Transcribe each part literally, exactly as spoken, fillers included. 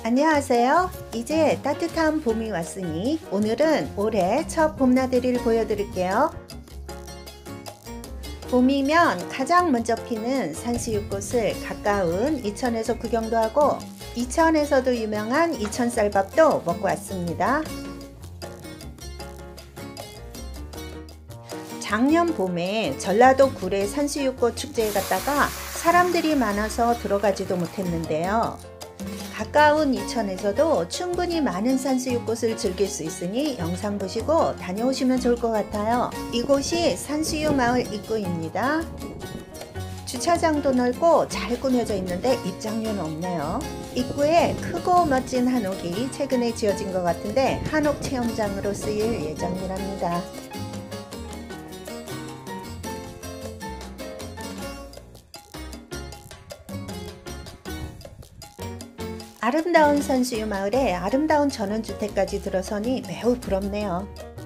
안녕하세요. 이제 따뜻한 봄이 왔으니 오늘은 올해 첫 봄나들이를 보여드릴게요. 봄이면 가장 먼저 피는 산수유꽃을 가까운 이천에서 구경도 하고 이천에서도 유명한 이천쌀밥도 먹고 왔습니다. 작년 봄에 전라도 구례 산수유꽃 축제에 갔다가 사람들이 많아서 들어가지도 못했는데요. 가까운 이천에서도 충분히 많은 산수유꽃을 즐길 수 있으니 영상 보시고 다녀오시면 좋을 것 같아요. 이곳이 산수유 마을 입구입니다. 주차장도 넓고 잘 꾸며져 있는데 입장료는 없네요. 입구에 크고 멋진 한옥이 최근에 지어진 것 같은데 한옥 체험장으로 쓰일 예정이랍니다. 아름다운 산수유 마을에 아름다운 전원주택까지 들어서니 매우 부럽네요.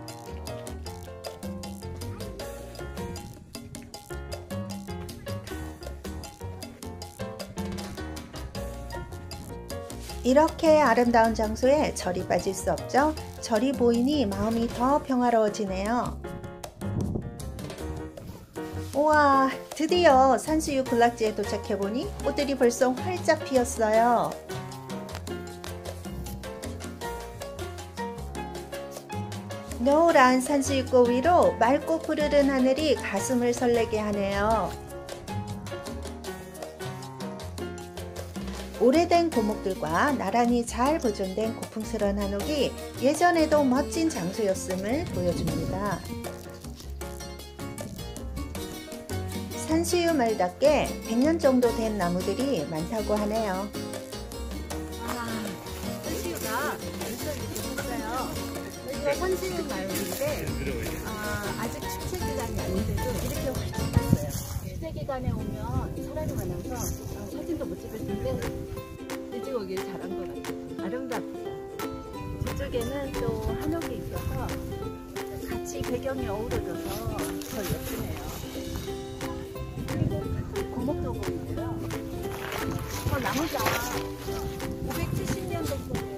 이렇게 아름다운 장소에 절이 빠질 수 없죠. 절이 보이니 마음이 더 평화로워지네요. 우와, 드디어 산수유 군락지에 도착해보니 꽃들이 벌써 활짝 피었어요. 노란 산수유꽃 위로 맑고 푸르른 하늘이 가슴을 설레게 하네요. 오래된 고목들과 나란히 잘 보존된 고풍스러운 한옥이 예전에도 멋진 장소였음을 보여줍니다. 산수유 마을답게 백 년 정도 된 나무들이 많다고 하네요. 산수유가 완전 이렇게 컸어요. 여기가 산수유 마을인데 아, 아직 축제 기간이 아닌데도 이렇게 활짝 폈어요. 축제 기간에 오면 사람이 많아서 아, 사진도 못 찍을 텐데 일찍 오길 잘한 것 같아요. 아름답죠. 뒤쪽에는 또 한옥이 있어서 같이 배경이 어우러져서 더 예쁘네요. 그리고 고목도 보이고요. 어, 나무가 오백칠십 년 정도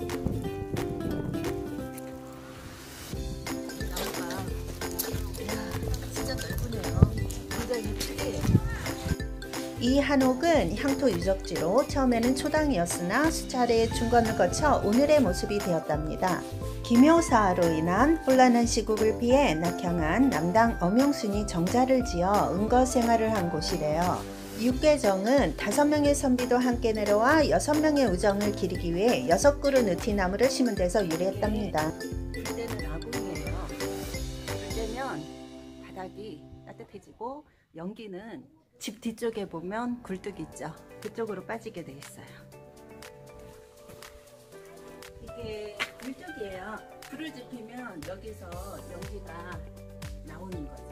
이 한옥은 향토 유적지로 처음에는 초당이었으나 수차례의 중건을 거쳐 오늘의 모습이 되었답니다. 기묘사화로 인한 혼란한 시국을 피해 낙향한 남당 엄영순이 정자를 지어 은거 생활을 한 곳이래요. 육계정은 다섯 명의 선비도 함께 내려와 여섯 명의 우정을 기리기 위해 여섯 그루 느티나무를 심은 데서 유래했답니다. 불때는 아궁이에요. 불때면 바닥이 따뜻해지고 연기는 집 뒤쪽에 보면 굴뚝 있죠. 그쪽으로 빠지게 돼 있어요. 이게 굴뚝이에요. 불을 지피면 여기서 연기가 나오는 거죠.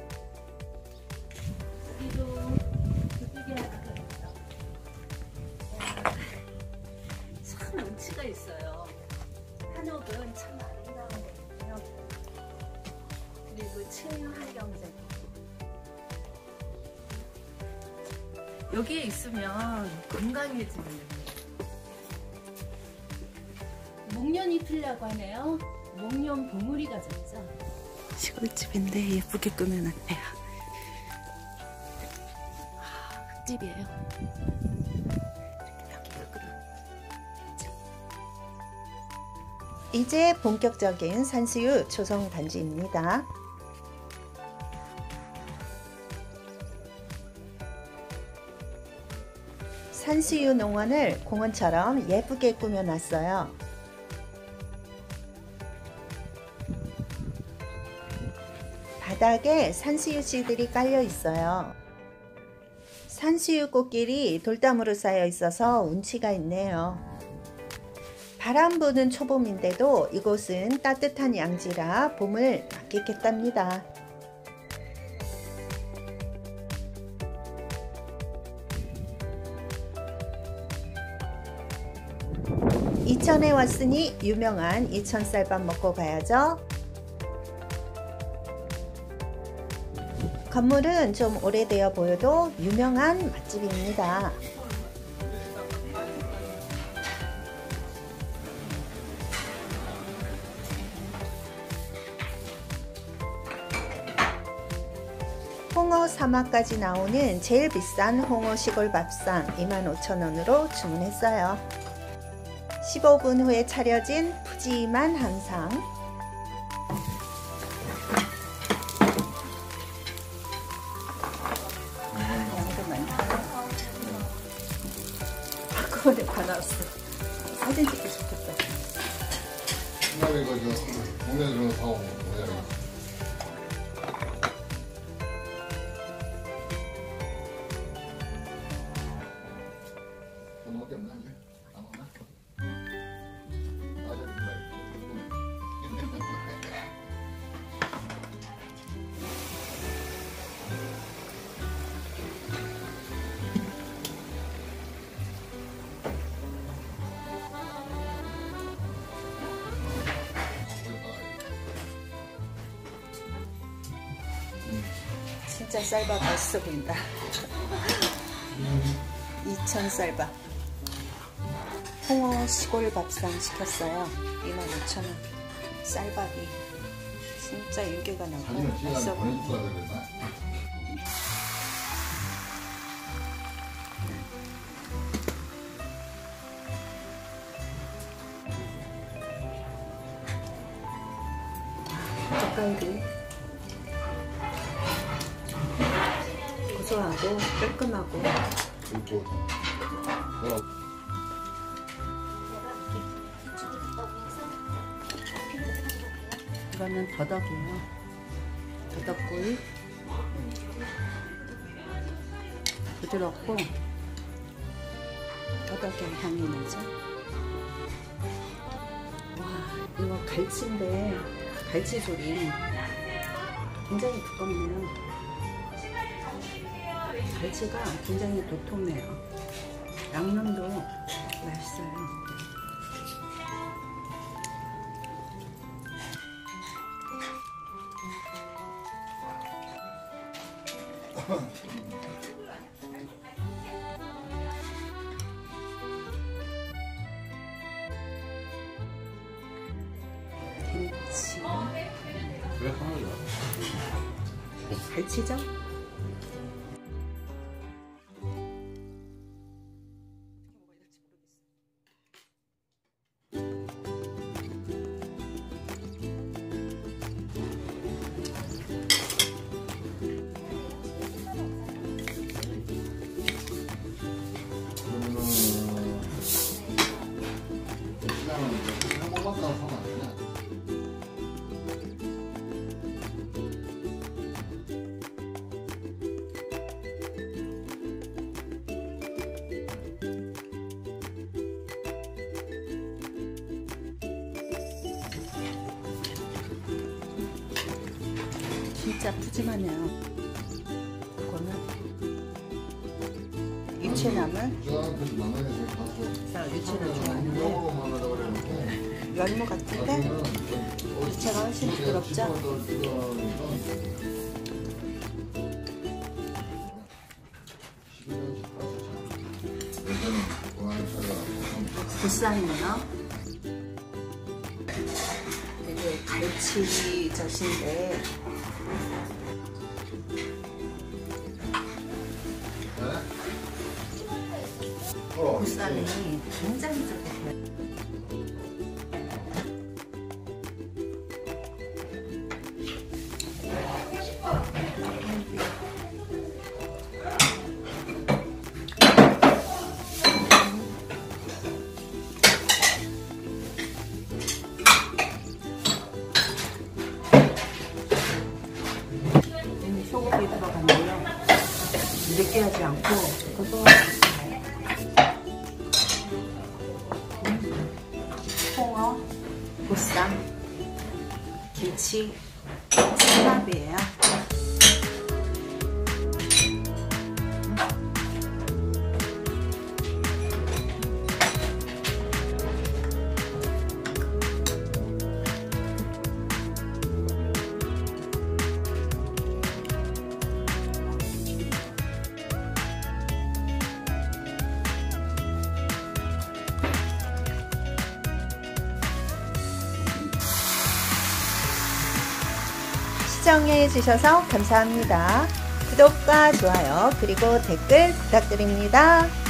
여기도 굴뚝이 하나 더 있어. 참 운치가 있어요. 한옥은 참 아름다운 거거든요. 그리고 층하경제. 여기에 있으면 건강해지는 목련이 피려고 하네요. 목련 봉우리가 졌죠. 시골집인데 예쁘게 꾸며놨네요. 아, 흙집이에요. 이렇게 벽으로. 이제 본격적인 산수유 조성 단지입니다. 산수유 농원을 공원처럼 예쁘게 꾸며놨어요. 바닥에 산수유 씨들이 깔려 있어요. 산수유 꽃길이 돌담으로 쌓여 있어서 운치가 있네요. 바람 부는 초봄인데도 이곳은 따뜻한 양지라 봄을 만끽했답니다. 이천에 왔으니 유명한 이천쌀밥 먹고 가야죠. 건물은 좀 오래되어 보여도 유명한 맛집입니다. 홍어 사마까지 나오는 제일 비싼 홍어 시골 밥상 이만 오천 원으로 주문했어요. 십오 분 후에 차려진 푸짐한 한상. 양도 많다. 한꺼번에 다 나왔어. 사진 찍고 싶었다. 옛날에 이거 저 동네 들어서 사오고 뭐냐. 너밖에 없나 이제? 안 오나? 아 저기 진짜 쌀밥 맛있어 보인다. 이천 쌀밥. 홍어 시골 밥상 시켰어요. 이만 오천 원. 쌀밥이 진짜 윤기가 나고 맛있어 보인다. 젓갈비 고소하고 깔끔하고. 이거는 더덕이에요. 더덕구이. 부드럽고 더덕의 향이 나죠. 와, 이거 갈치인데 갈치 조림 굉장히 두껍네요. 갈치가 굉장히 도톰해요. 양념도 맛있어요. 김치. 왜 하나야? 갈치죠? 진짜 푸짐하네요. 이거는 유채나물. 자, 유채를 좋아하는데 열무 같은데 유채가 훨씬 부드럽죠? 보쌈이에요. 이게 갈치 젓인데 보쌈이 굉장히 쫄깃해요. 소고기 들어갔네요. 느끼하지 않고 고소하고 홍어, 보쌈, 김치, 삼합이에요. 시청해 주셔서 감사합니다. 구독과 좋아요 그리고 댓글 부탁드립니다.